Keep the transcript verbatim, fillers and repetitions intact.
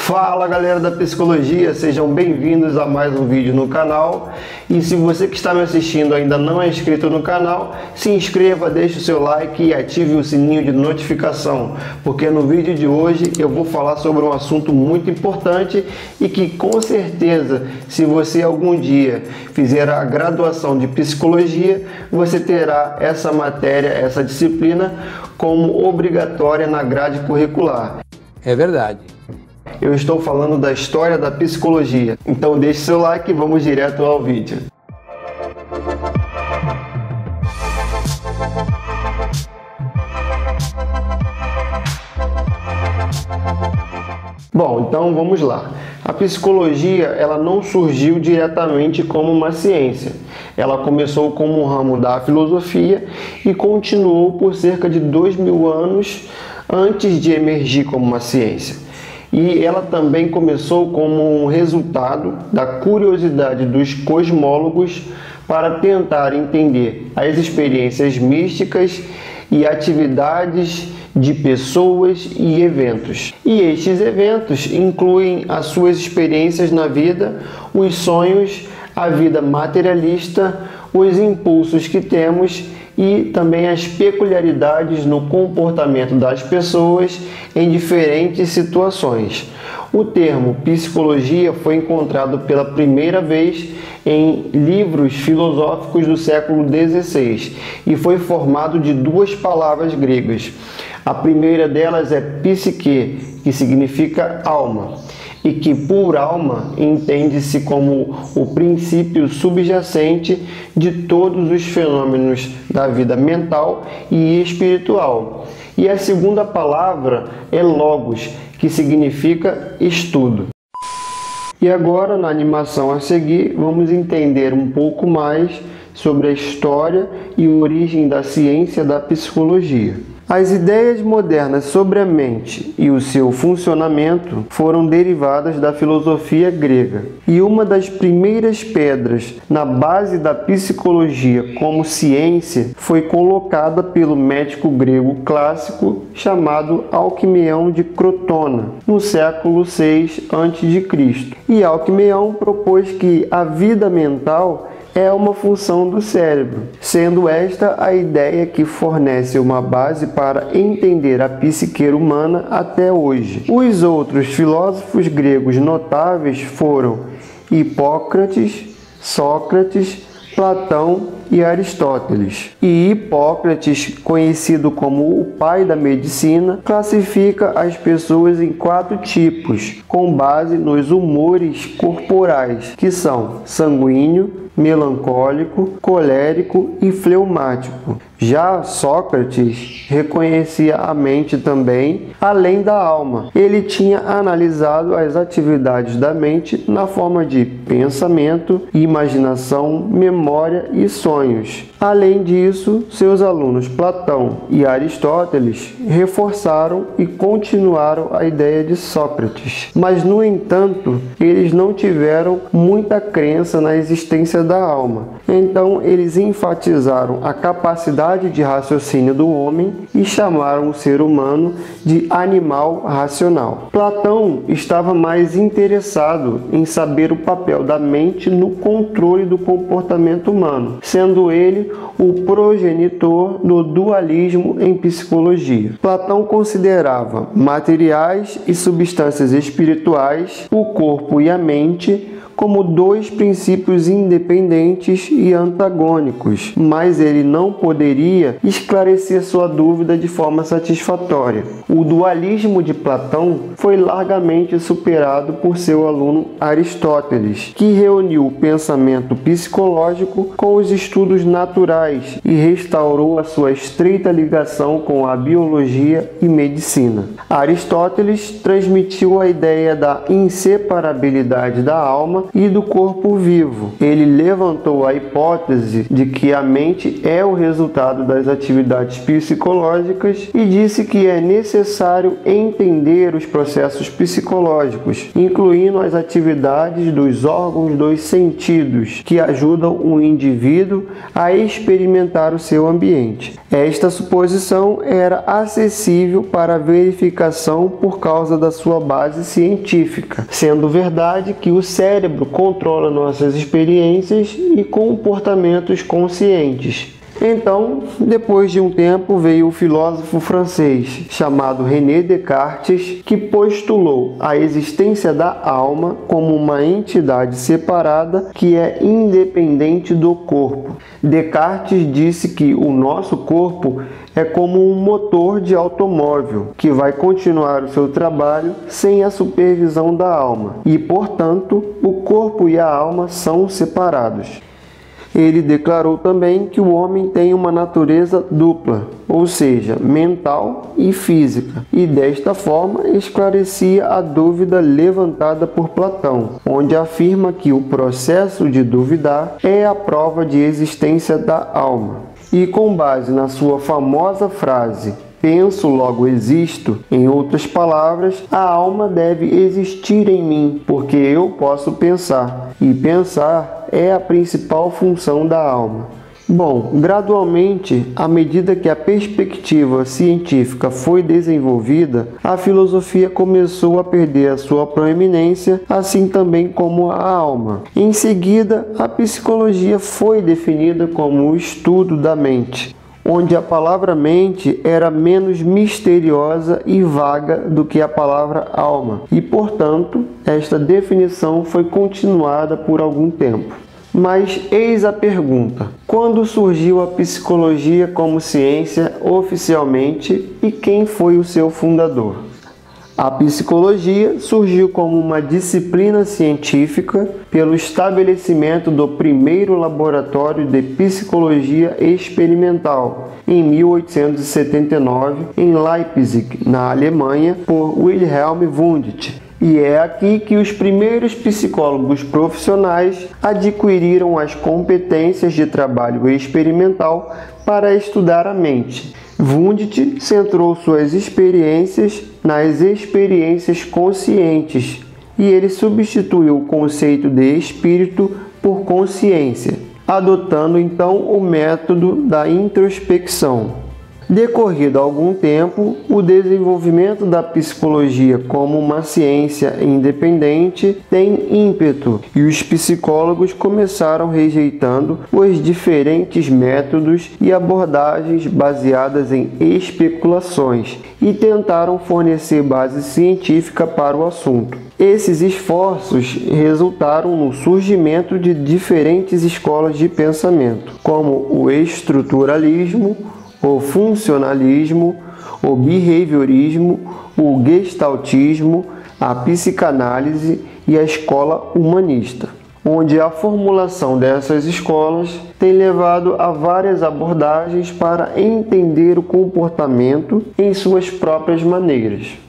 Fala galera da psicologia, sejam bem-vindos a mais um vídeo no canal. E se você que está me assistindo ainda não é inscrito no canal, se inscreva, deixe o seu like e ative o sininho de notificação, porque no vídeo de hoje eu vou falar sobre um assunto muito importante e que com certeza, se você algum dia fizer a graduação de psicologia, você terá essa matéria, essa disciplina como obrigatória na grade curricular. É verdade. Eu estou falando da história da psicologia. Então deixe seu like e vamos direto ao vídeo. Bom, então vamos lá. A psicologia, ela não surgiu diretamente como uma ciência. Ela começou como um ramo da filosofia e continuou por cerca de dois mil anos antes de emergir como uma ciência. E ela também começou como um resultado da curiosidade dos cosmólogos para tentar entender as experiências místicas e atividades de pessoas e eventos. E estes eventos incluem as suas experiências na vida, os sonhos, a vida materialista, os impulsos que temos e também as peculiaridades no comportamento das pessoas em diferentes situações. O termo psicologia foi encontrado pela primeira vez em livros filosóficos do século dezesseis e foi formado de duas palavras gregas. A primeira delas é psique, que significa alma, e que por alma entende-se como o princípio subjacente de todos os fenômenos da vida mental e espiritual. E a segunda palavra é logos, que significa estudo. E agora, na animação a seguir, vamos entender um pouco mais sobre a história e origem da ciência da psicologia. As ideias modernas sobre a mente e o seu funcionamento foram derivadas da filosofia grega. E uma das primeiras pedras na base da psicologia como ciência foi colocada pelo médico grego clássico chamado Alquimeu de Crotona, no século seis antes de Cristo. E Alquimeu propôs que a vida mental é uma função do cérebro, sendo esta a ideia que fornece uma base para entender a psique humana até hoje. Os outros filósofos gregos notáveis foram Hipócrates, Sócrates, Platão e Aristóteles. E Hipócrates, conhecido como o pai da medicina, classifica as pessoas em quatro tipos, com base nos humores corporais, que são sanguíneo, melancólico, colérico e fleumático. Já Sócrates reconhecia a mente também, além da alma. Ele tinha analisado as atividades da mente na forma de pensamento, imaginação, memória e sonhos. Além disso, seus alunos Platão e Aristóteles reforçaram e continuaram a ideia de Sócrates. Mas, no entanto, eles não tiveram muita crença na existência da alma. Então, eles enfatizaram a capacidade de raciocínio do homem e chamaram o ser humano de animal racional. Platão estava mais interessado em saber o papel da mente no controle do comportamento humano, sendo ele o progenitor do dualismo em psicologia. Platão considerava materiais e substâncias espirituais, o corpo e a mente, como dois princípios independentes e antagônicos, mas ele não poderia esclarecer sua dúvida de forma satisfatória. O dualismo de Platão foi largamente superado por seu aluno Aristóteles, que reuniu o pensamento psicológico com os estudos naturais e restaurou a sua estreita ligação com a biologia e medicina. Aristóteles transmitiu a ideia da inseparabilidade da alma alma e do corpo vivo. Ele levantou a hipótese de que a mente é o resultado das atividades psicológicas e disse que é necessário entender os processos psicológicos, incluindo as atividades dos órgãos dos sentidos, que ajudam o indivíduo a experimentar o seu ambiente. Esta suposição era acessível para verificação por causa da sua base científica, sendo verdade que o cérebro controla nossas experiências e comportamentos conscientes. Então, depois de um tempo, veio o filósofo francês chamado René Descartes, que postulou a existência da alma como uma entidade separada que é independente do corpo. Descartes disse que o nosso corpo é como um motor de automóvel que vai continuar o seu trabalho sem a supervisão da alma e, portanto, o corpo e a alma são separados. Ele declarou também que o homem tem uma natureza dupla, ou seja, mental e física, e desta forma esclarecia a dúvida levantada por Platão, onde afirma que o processo de duvidar é a prova de existência da alma. E com base na sua famosa frase penso, logo existo, em outras palavras, a alma deve existir em mim, porque eu posso pensar, e pensar é a principal função da alma. Bom, gradualmente, à medida que a perspectiva científica foi desenvolvida, a filosofia começou a perder a sua proeminência, assim também como a alma. Em seguida, a psicologia foi definida como o estudo da mente, onde a palavra mente era menos misteriosa e vaga do que a palavra alma, e, portanto, esta definição foi continuada por algum tempo. Mas eis a pergunta: quando surgiu a psicologia como ciência oficialmente e quem foi o seu fundador? A psicologia surgiu como uma disciplina científica pelo estabelecimento do primeiro laboratório de psicologia experimental em mil oitocentos e setenta e nove em Leipzig, na Alemanha, por Wilhelm Wundt. E é aqui que os primeiros psicólogos profissionais adquiriram as competências de trabalho experimental para estudar a mente. Wundt centrou suas experiências nas experiências conscientes e ele substituiu o conceito de espírito por consciência, adotando então o método da introspecção. Decorrido algum tempo, o desenvolvimento da psicologia como uma ciência independente tem ímpeto e os psicólogos começaram rejeitando os diferentes métodos e abordagens baseadas em especulações e tentaram fornecer base científica para o assunto. Esses esforços resultaram no surgimento de diferentes escolas de pensamento, como o estruturalismo, o funcionalismo, o behaviorismo, o gestaltismo, a psicanálise e a escola humanista, onde a formulação dessas escolas tem levado a várias abordagens para entender o comportamento em suas próprias maneiras.